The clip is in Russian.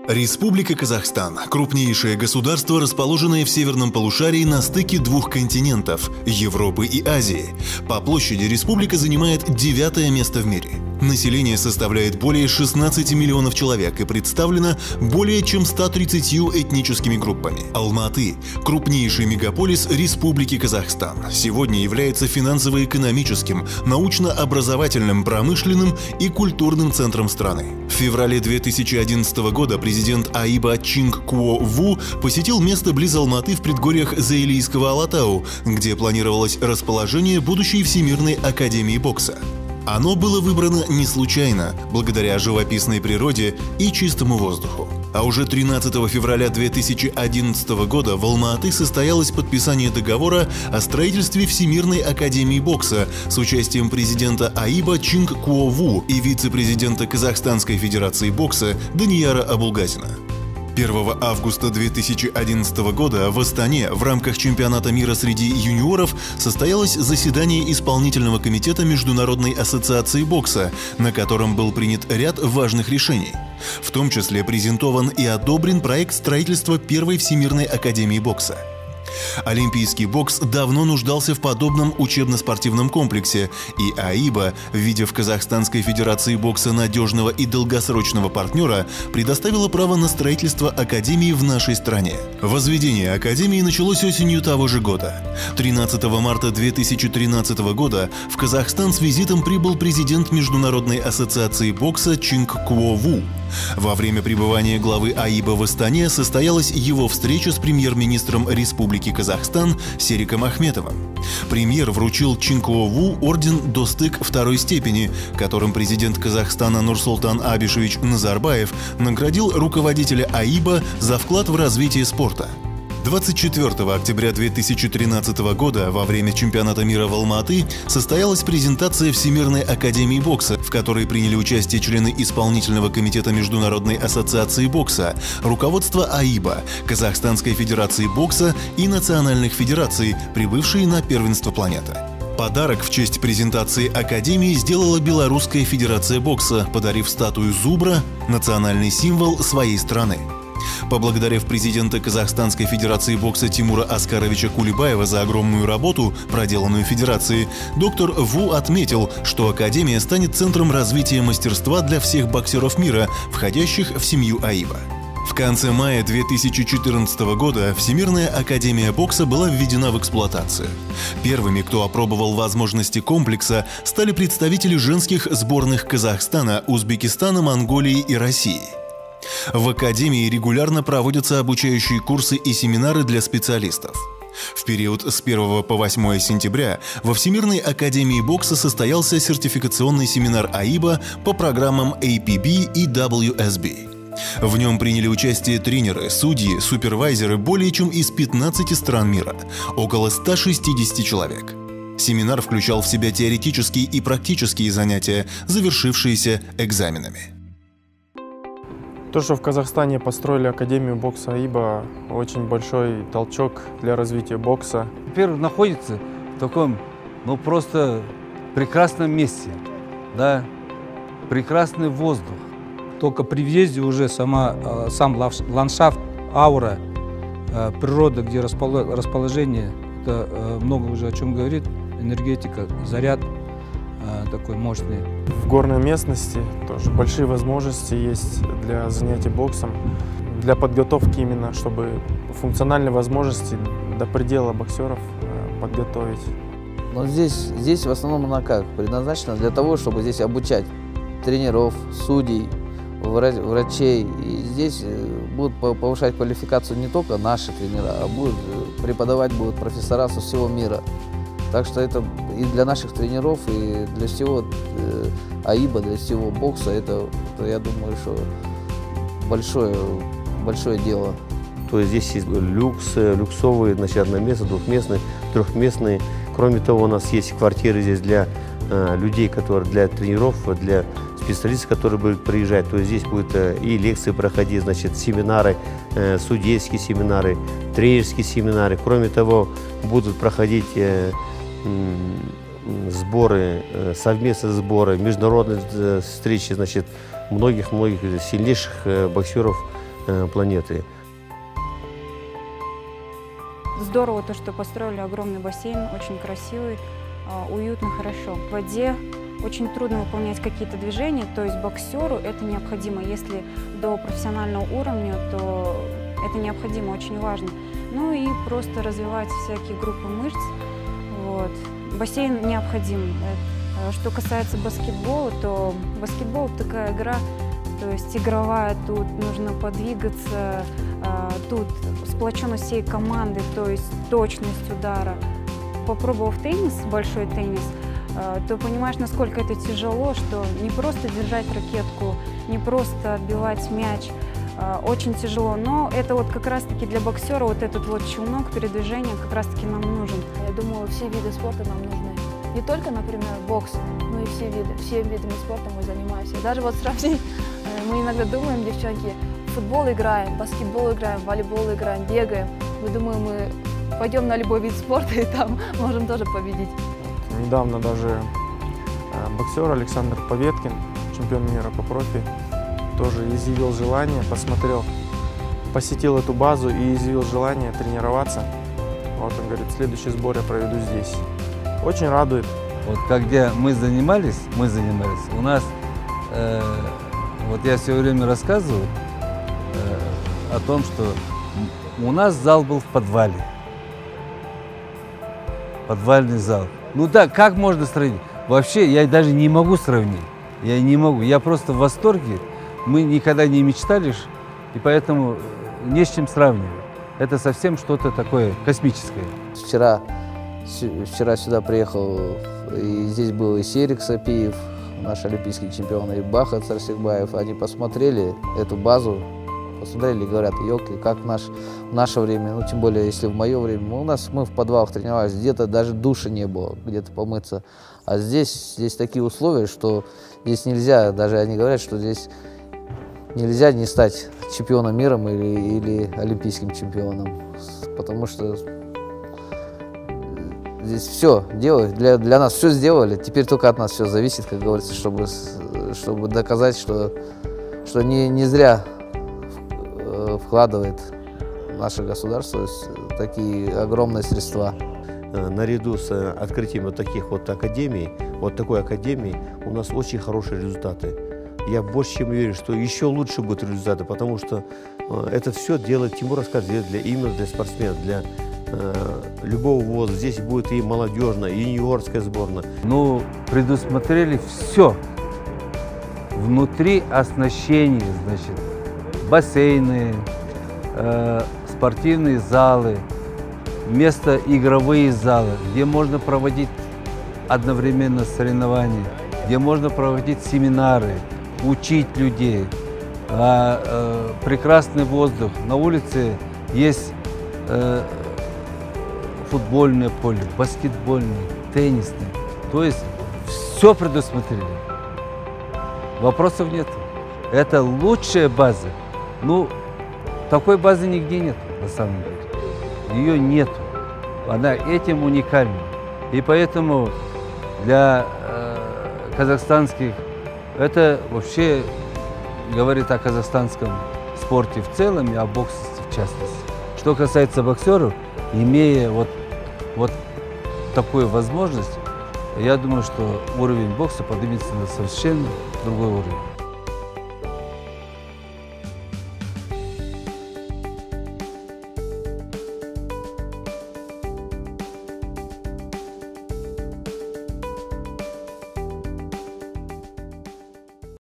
Республика Казахстан – крупнейшее государство, расположенное в северном полушарии на стыке двух континентов – Европы и Азии. По площади республика занимает 9-е место в мире. Население составляет более 16 миллионов человек и представлено более чем 130 этническими группами. Алматы – крупнейший мегаполис Республики Казахстан. Сегодня является финансово-экономическим, научно-образовательным, промышленным и культурным центром страны. В феврале 2011 года президент Аиба Чинг Кво Ву посетил место близ Алматы в предгорьях Заилийского Алатау, где планировалось расположение будущей Всемирной академии бокса. Оно было выбрано не случайно, благодаря живописной природе и чистому воздуху. А уже 13 февраля 2011 года в Алма-Аты состоялось подписание договора о строительстве Всемирной академии бокса с участием президента Аиба Чинг Кво Ву и вице-президента Казахстанской федерации бокса Данияра Абулгазина. 1 августа 2011 года в Астане в рамках чемпионата мира среди юниоров состоялось заседание исполнительного комитета Международной ассоциации бокса, на котором был принят ряд важных решений. В том числе презентован и одобрен проект строительства первой Всемирной академии бокса. Олимпийский бокс давно нуждался в подобном учебно-спортивном комплексе, и Аиба, видя в Казахстанской федерации бокса надежного и долгосрочного партнера, предоставила право на строительство академии в нашей стране. Возведение академии началось осенью того же года. 13 марта 2013 года в Казахстан с визитом прибыл президент Международной ассоциации бокса Чинг Кво Ву. Во время пребывания главы Аиба в Астане состоялась его встреча с премьер-министром Республики Казахстан Сериком Ахметовым. Премьер вручил Чинг Кво Ву орден «Достык» второй степени, которым президент Казахстана Нурсултан Абишевич Назарбаев наградил руководителя Аиба за вклад в развитие спорта. 24 октября 2013 года во время чемпионата мира в Алма-Аты состоялась презентация Всемирной академии бокса, в которой приняли участие члены исполнительного комитета Международной ассоциации бокса, руководство Аиба, Казахстанской федерации бокса и национальных федераций, прибывшие на первенство планеты. Подарок в честь презентации академии сделала Белорусская федерация бокса, подарив статую зубра, национальный символ своей страны. Поблагодарив президента Казахстанской федерации бокса Тимура Аскаровича Кулебаева за огромную работу, проделанную федерацией, доктор Ву отметил, что академия станет центром развития мастерства для всех боксеров мира, входящих в семью Аиба. В конце мая 2014 года Всемирная академия бокса была введена в эксплуатацию. Первыми, кто опробовал возможности комплекса, стали представители женских сборных Казахстана, Узбекистана, Монголии и России. В академии регулярно проводятся обучающие курсы и семинары для специалистов. В период с 1 по 8 сентября во Всемирной академии бокса состоялся сертификационный семинар Аиба по программам APB и WSB. В нем приняли участие тренеры, судьи, супервайзеры более чем из 15 стран мира, около 160 человек. Семинар включал в себя теоретические и практические занятия, завершившиеся экзаменами. То, что в Казахстане построили Академию бокса Аиба, очень большой толчок для развития бокса. Во-первых, находится в таком, просто прекрасном месте, да, прекрасный воздух. Только при въезде уже сам ландшафт, аура, природа, где расположение, это много уже о чем говорит, энергетика, заряд такой мощный. В горной местности тоже большие возможности есть для занятий боксом, для подготовки именно, чтобы функциональные возможности до предела боксеров подготовить. Но здесь в основном она как? Предназначена для того, чтобы здесь обучать тренеров, судей, врачей. И здесь будут повышать квалификацию не только наши тренера, а преподавать будут профессора со всего мира. Так что это и для наших тренеров, и для всего Аиба, для всего бокса, это я думаю, что большое дело. То есть здесь есть люксовые, одноместные, двухместные, трехместные. Кроме того, у нас есть квартиры здесь для людей, для тренеров, для специалистов, которые будут приезжать. То есть здесь будут и лекции проходить, семинары, судейские семинары, тренерские семинары. Кроме того, будут проходить сборы, совместные сборы, международные встречи, многих сильнейших боксеров планеты. Здорово то, что построили огромный бассейн, очень красивый, уютно, хорошо. В воде очень трудно выполнять какие-то движения, то есть боксеру это необходимо. Если до профессионального уровня, то это необходимо, очень важно. Ну и просто развивать всякие группы мышц. Вот. Бассейн необходим. Что касается баскетбола, то баскетбол такая игра, то есть игровая, тут нужно подвигаться, тут сплоченность всей команды, то есть точность удара. Попробовав теннис, большой теннис, то понимаешь, насколько это тяжело, что не просто держать ракетку, не просто отбивать мяч, очень тяжело. Но это вот как раз-таки для боксера вот этот вот челнок передвижения как раз-таки нам нужен. Я думаю, все виды спорта нам нужны. Не только, например, бокс, но и все видами спорта мы занимаемся. Даже вот сравнить, мы иногда думаем, девчонки, футбол играем, баскетбол играем, волейбол играем, бегаем. Мы думаем, мы пойдем на любой вид спорта и там можем тоже победить. Недавно даже боксер Александр Поветкин, чемпион мира по профи, тоже изъявил желание, посетил эту базу и изъявил желание тренироваться. Вот он говорит, следующий сбор я проведу здесь. Очень радует. Вот когда мы занимались, у нас, вот я все время рассказываю о том, что у нас зал был в подвале. Подвальный зал. Ну да, как можно сравнить? Вообще, я даже не могу сравнить. Я не могу. Я просто в восторге. Мы никогда не мечтали, и поэтому не с чем сравнивать. Это совсем что-то такое космическое. Вчера сюда приехал, и здесь был и Серик Сапиев, наш олимпийский чемпион, и Бахат Сарсикбаев. Они посмотрели эту базу, посмотрели и говорят, елки, как в наше время, ну тем более, если в мое время, мы в подвалах тренировались, где-то даже душа не было, где-то помыться. А здесь такие условия, что здесь нельзя, даже они говорят, что здесь нельзя не стать чемпионом мира или олимпийским чемпионом, потому что здесь все делают, для нас все сделали, теперь только от нас все зависит, как говорится, чтобы доказать, что не зря вкладывает наше государство такие огромные средства. Наряду с открытием вот таких вот академий, вот такой академии, у нас очень хорошие результаты. Я больше чем уверен, что еще лучше будут результаты, потому что это все делает Тимур Аскаров, именно для спортсменов, для любого возраста. Здесь будет и молодежная, и юниорская сборная. Ну, предусмотрели все. Внутри оснащение, значит, бассейны, спортивные залы, игровые залы, где можно проводить одновременно соревнования, где можно проводить семинары, учить людей. Прекрасный воздух. На улице есть футбольное поле, баскетбольное, теннисное. То есть все предусмотрели. Вопросов нет. Это лучшая база. Ну, такой базы нигде нет, на самом деле. Ее нету. Она этим уникальна. И поэтому для казахстанских это вообще говорит о казахстанском спорте в целом и о боксе в частности. Что касается боксеров, имея вот такую возможность, я думаю, что уровень бокса поднимется на совершенно другой уровень.